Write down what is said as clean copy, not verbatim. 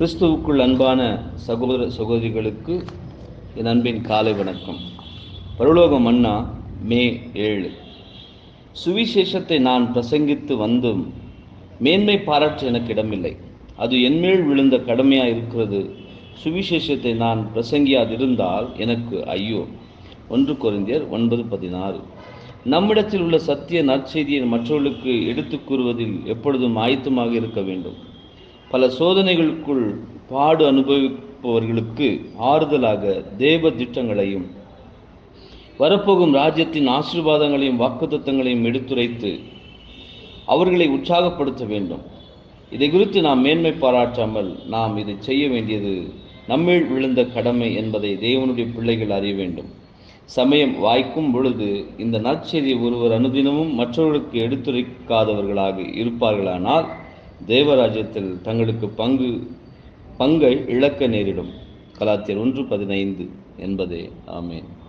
கிறிஸ்துவுக்குள் அன்பான சகோதர சகோதரிகளுக்கு என் அன்பின் காலை வணக்கம். பரலோக மன்னா மே 7. சுவிசேஷத்தை நான் பிரசங்கித்து வந்தும் மேன்மை பாராட்ட எனக்கு இடமில்லை. அது என்மேல் விழுந்த கடமையாக இருக்கிறது. சுவிசேஷத்தை நான் பிரசங்கியாதிருந்தால் எனக்கு ஐயோ. 1 கொரிந்தியர் 9:16. நம்மிடத்தில் உள்ள சத்திய நற்செய்தியை மற்றவர்களுக்கு எடுத்துக் கூறுவதில் எப்பொழுதும் ஆயத்தமாக இருக்க வேண்டும். பல சோதனைகளுக்குள் பாடு அனுபவிப்பவர்களுக்கு ஆறுதலாக தேவ திட்டங்களையும் வரப்போகும் ராஜ்யத்தின் ஆசீர்வாதங்களையும் வாக்குத்தத்தங்களையும் எடுத்துரைத்து அவர்களை உற்சாகப்படுத்த வேண்டும். இதை குறித்து நாம் மேன்மை பாராட்டாமல் நாம் இதை செய்ய வேண்டியது நம்மேல் விழுந்த கடமை என்பதை தேவனுடைய பிள்ளைகள் அறிய வேண்டும். சமயம் வாய்க்கும் பொழுது இந்த நற்செய்தியை ஒருவர் அனுதினமும் மற்றவர்களுக்கு எடுத்துரைக்காதவர்களாக இருப்பார்களானால் தேவராஜ்யத்தில் தங்களுக்கு பங்கை இழக்க நேரிடும். கலாத்தியர் 1:15 என்பதே. ஆமென்.